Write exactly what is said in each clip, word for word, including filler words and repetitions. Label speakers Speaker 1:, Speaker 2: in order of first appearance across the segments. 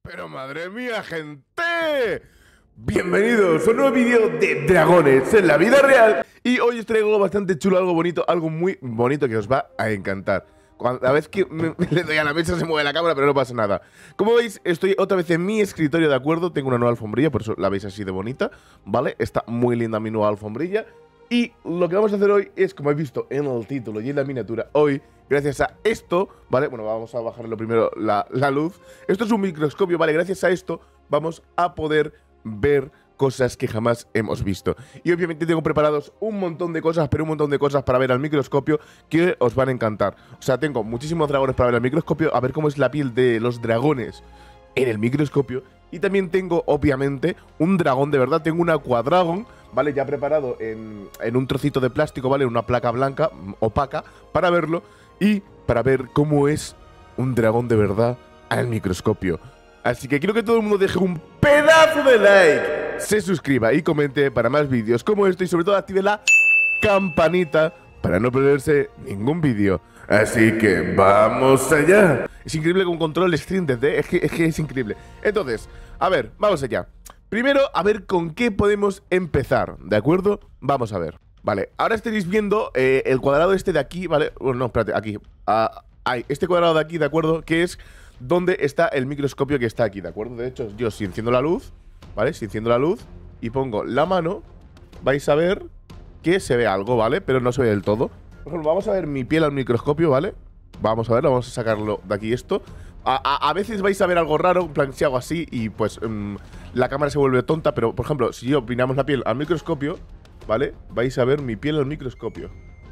Speaker 1: Pero madre mía, gente. Bienvenidos a un nuevo vídeo de dragones en la vida real. Y hoy os traigo algo bastante chulo, algo bonito, algo muy bonito que os va a encantar. Cuando, a vez que me, me le doy a la mesa se mueve la cámara, pero no pasa nada. Como veis, estoy otra vez en mi escritorio, ¿de acuerdo? Tengo una nueva alfombrilla, por eso la veis así de bonita, ¿vale? Está muy linda mi nueva alfombrilla. Y lo que vamos a hacer hoy es, como habéis visto en el título y en la miniatura, hoy, gracias a esto, ¿vale? Bueno, vamos a bajarlo primero la, la luz. Esto es un microscopio, ¿vale? Gracias a esto vamos a poder ver cosas que jamás hemos visto. Y obviamente tengo preparados un montón de cosas, pero un montón de cosas para ver al microscopio que os van a encantar. O sea, tengo muchísimos dragones para ver al microscopio, a ver cómo es la piel de los dragones en el microscopio. Y también tengo, obviamente, un dragón de verdad. Tengo un Aquadragon, ¿vale? Ya preparado en, en un trocito de plástico, ¿vale? Una placa blanca, opaca, para verlo. Y para ver cómo es un dragón de verdad al microscopio. Así que quiero que todo el mundo deje un pedazo de like, se suscriba y comente para más vídeos como este. Y sobre todo active la campanita para no perderse ningún vídeo. Así que vamos allá. Es increíble con control stream deck, ¿eh? es, que, es que es increíble. Entonces, a ver, vamos allá. Primero, a ver con qué podemos empezar, ¿de acuerdo? Vamos a ver. Vale, ahora estaréis viendo eh, el cuadrado este de aquí, ¿vale? Bueno, no, espérate, aquí. Ah, hay este cuadrado de aquí, ¿de acuerdo? Que es donde está el microscopio que está aquí, ¿de acuerdo? De hecho, yo si enciendo la luz, ¿vale? Si enciendo la luz y pongo la mano, vais a ver que se ve algo, ¿vale? Pero no se ve del todo. Por ejemplo, vamos a ver mi piel al microscopio, ¿vale? Vamos a verlo, vamos a sacarlo de aquí esto. A, a, a veces vais a ver algo raro, en plan, si hago así y pues um, la cámara se vuelve tonta. Pero, por ejemplo, si yo miramos la piel al microscopio, ¿vale? Vais a ver mi piel al microscopio.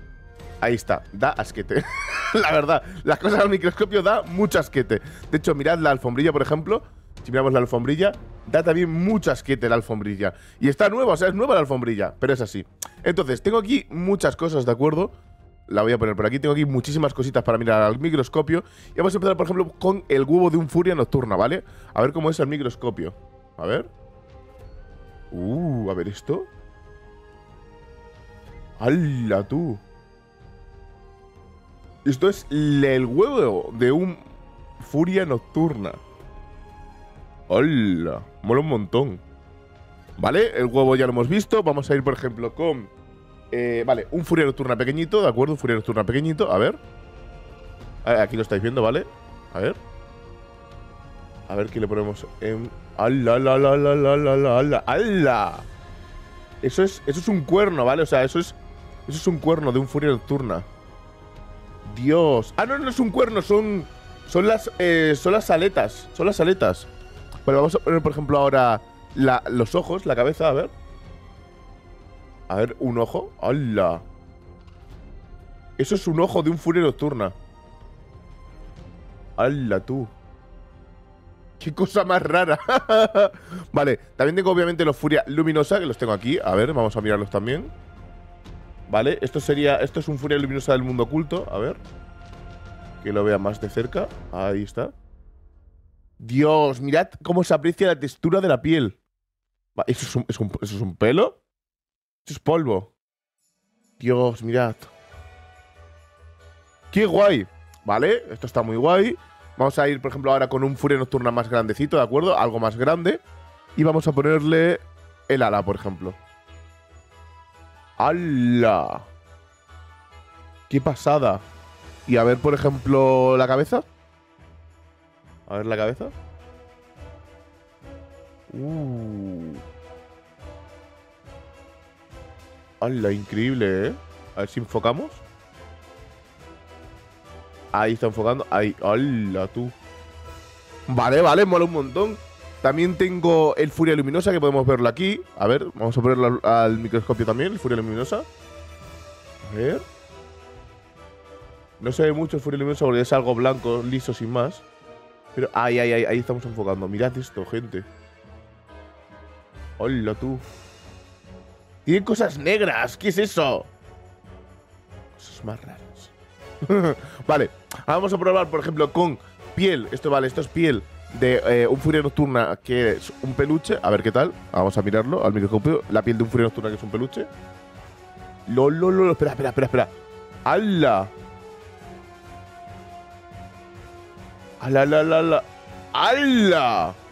Speaker 1: Ahí está, da asquete. La verdad, las cosas al microscopio da mucho asquete. De hecho, mirad la alfombrilla, por ejemplo. Si miramos la alfombrilla, da también mucho asquete la alfombrilla. Y está nueva, o sea, es nueva la alfombrilla, pero es así. Entonces, tengo aquí muchas cosas, ¿de acuerdo? La voy a poner por aquí, tengo aquí muchísimas cositas para mirar al microscopio. Y vamos a empezar, por ejemplo, con el huevo de un furia nocturna, ¿vale? A ver cómo es el microscopio. A ver. Uh, a ver esto. ¡Hala, tú! Esto es el huevo de un furia nocturna. ¡Hala! Mola un montón. Vale, el huevo ya lo hemos visto. Vamos a ir, por ejemplo, con... Eh, vale, un furia nocturna pequeñito, ¿de acuerdo? Un furia nocturna pequeñito, a ver. Aquí lo estáis viendo, ¿vale? A ver. A ver qué le ponemos en... ¡Hala, la, la, la, la, la, la, la! ¡Hala! Eso es, eso es un cuerno, ¿vale? O sea, eso es... Eso es un cuerno de un furia nocturna. Dios. Ah, no, no es un cuerno, son... Son las, eh, son las aletas. Son las aletas. Bueno, vamos a poner, por ejemplo, ahora la, los ojos, la cabeza, a ver. A ver, un ojo. ¡Hala! Eso es un ojo de un furia nocturna. ¡Hala, tú! ¡Qué cosa más rara! Vale, también tengo obviamente los furia luminosa, que los tengo aquí. A ver, vamos a mirarlos también. Vale, esto sería... Esto es un furia luminosa del mundo oculto. A ver. Que lo vea más de cerca. Ahí está. Dios, mirad cómo se aprecia la textura de la piel. ¿Eso es un, es un, ¿eso es un pelo? Eso es polvo. Dios, mirad. ¡Qué guay! Vale, esto está muy guay. Vamos a ir, por ejemplo, ahora con un furia nocturna más grandecito, ¿de acuerdo? Algo más grande. Y vamos a ponerle el ala, por ejemplo. ¡Hala! ¡Qué pasada! Y a ver, por ejemplo, la cabeza. A ver la cabeza. Uh. ¡Hala! Increíble, ¿eh? A ver si enfocamos. Ahí está enfocando. Ahí. ¡Hala, tú! Vale, vale, mola un montón. También tengo el furia luminosa, que podemos verlo aquí. A ver, vamos a ponerlo al, al microscopio también, el furia luminosa. A ver. No se ve mucho el furia luminosa porque es algo blanco, liso, sin más. Pero ahí, ahí, ahí, ahí estamos enfocando. Mirad esto, gente. ¡Hola, tú! Tiene cosas negras. ¿Qué es eso? Cosas más raras. Vale, ahora vamos a probar, por ejemplo, con piel. Esto, vale, esto es piel de eh, un furia nocturna que es un peluche. A ver qué tal. Vamos a mirarlo al microscopio. La piel de un furia nocturna que es un peluche. Lol, lol, lol. Espera, espera, espera, espera. ¡Hala! ¡Hala, la, la, la! ¡Hala!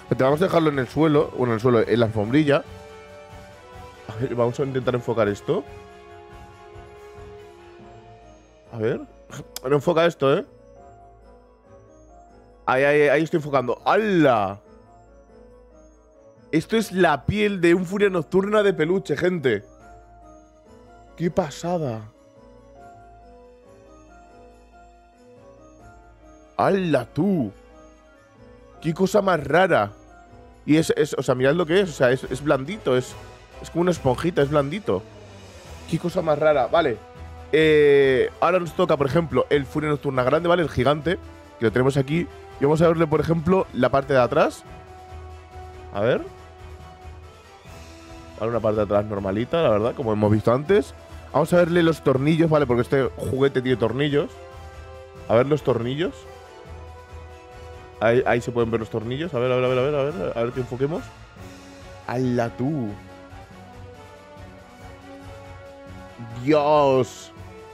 Speaker 1: Pero vamos a dejarlo en el suelo, bueno, en el suelo, en la alfombrilla. A ver, vamos a intentar enfocar esto. A ver. No enfoca esto, ¿eh? Ahí, ahí, ahí estoy enfocando. ¡Hala! Esto es la piel de un furia nocturna de peluche, gente. ¡Qué pasada! ¡Hala, tú! ¡Qué cosa más rara! Y es, es o sea, mirad lo que es. O sea, es, es blandito. Es, es como una esponjita, es blandito. ¡Qué cosa más rara! Vale. Eh, ahora nos toca, por ejemplo, el furia nocturna grande, ¿vale? El gigante. Que lo tenemos aquí. Y vamos a verle, por ejemplo, la parte de atrás. A ver. Vale, una parte de atrás normalita, la verdad, como hemos visto antes. Vamos a verle los tornillos, ¿vale? Porque este juguete tiene tornillos. A ver los tornillos. Ahí, ahí se pueden ver los tornillos. A ver, a ver, a ver, a ver, a ver, a ver que enfoquemos. ¡Hala, tú! ¡Dios!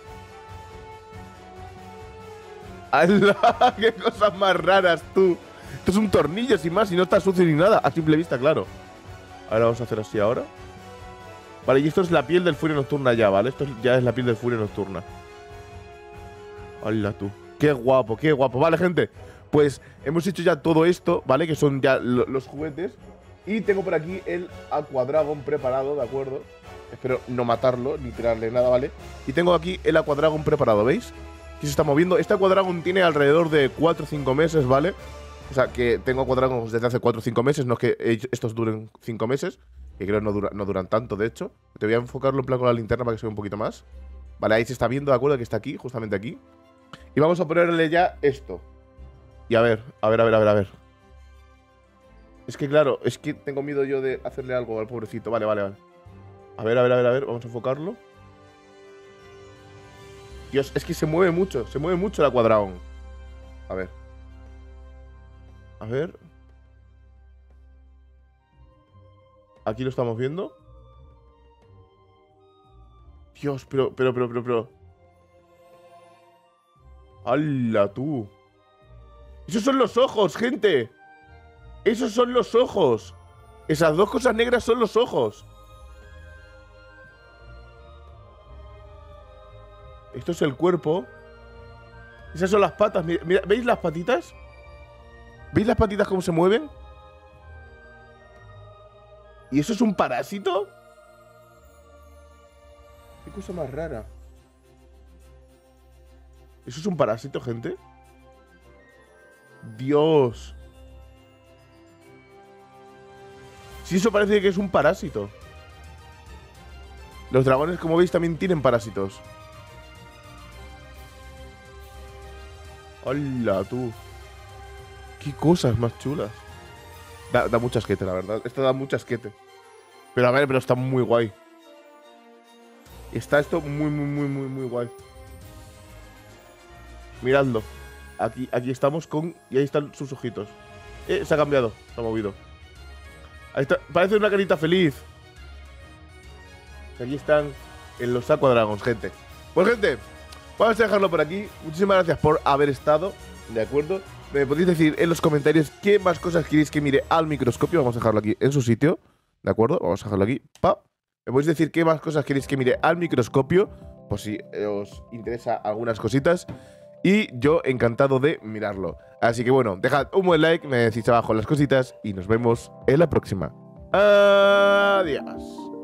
Speaker 1: ¡Hala! ¡Qué cosas más raras, tú! Esto es un tornillo, sin más, y no está sucio ni nada. A simple vista, claro. Ahora vamos a hacer así ahora. Vale, y esto es la piel del furia nocturna ya, ¿vale? Esto ya es la piel del furia nocturna. ¡Hala, tú! ¡Qué guapo, qué guapo! Vale, gente. Pues hemos hecho ya todo esto, ¿vale? Que son ya lo, los juguetes. Y tengo por aquí el Aquadragon preparado, ¿de acuerdo? Espero no matarlo, ni tirarle nada, ¿vale? Y tengo aquí el Aquadragon preparado, ¿veis? Que se está moviendo. Este Aquadragon tiene alrededor de cuatro o cinco meses, ¿vale? O sea, que tengo Aquadragons desde hace cuatro o cinco meses. No es que estos duren cinco meses, que creo no, dura, no duran tanto, de hecho. Te voy a enfocarlo en plan con la linterna para que se vea un poquito más. Vale, ahí se está viendo, ¿de acuerdo? Que está aquí, justamente aquí. Y vamos a ponerle ya esto. Y a ver, a ver, a ver, a ver, a ver. Es que claro, es que tengo miedo yo de hacerle algo al pobrecito. Vale, vale, vale. A ver, a ver, a ver, a ver. Vamos a enfocarlo. Dios, es que se mueve mucho. Se mueve mucho el Aquadragon. A ver. A ver. Aquí lo estamos viendo. Dios, pero, pero, pero, pero, pero. ¡Hala, tú! ¡Esos son los ojos, gente! ¡Esos son los ojos! Esas dos cosas negras son los ojos. Esto es el cuerpo. Esas son las patas. Mira, mira, ¿veis las patitas? ¿Veis las patitas cómo se mueven? ¿Y eso es un parásito? Qué cosa más rara. ¿Eso es un parásito, gente? Dios. Sí, eso parece que es un parásito. Los dragones, como veis, también tienen parásitos. ¡Hola, tú! ¡Qué cosas más chulas! Da, da mucha asquete, la verdad. Esto da mucha asquete. Pero a ver, pero está muy guay. Está esto muy, muy, muy, muy, muy guay. Miradlo. Aquí, aquí estamos con... Y ahí están sus ojitos. Eh, se ha cambiado. Se ha movido. Ahí está. Parece una carita feliz. Aquí están en los Aquadragons, gente. Pues, gente, vamos a dejarlo por aquí. Muchísimas gracias por haber estado. ¿De acuerdo? Me podéis decir en los comentarios qué más cosas queréis que mire al microscopio. Vamos a dejarlo aquí en su sitio. ¿De acuerdo? Vamos a dejarlo aquí. Pa. Me podéis decir qué más cosas queréis que mire al microscopio. Por si os interesa algunas cositas. Y yo encantado de mirarlo. Así que bueno, dejad un buen like, me decís abajo las cositas y nos vemos en la próxima. Adiós.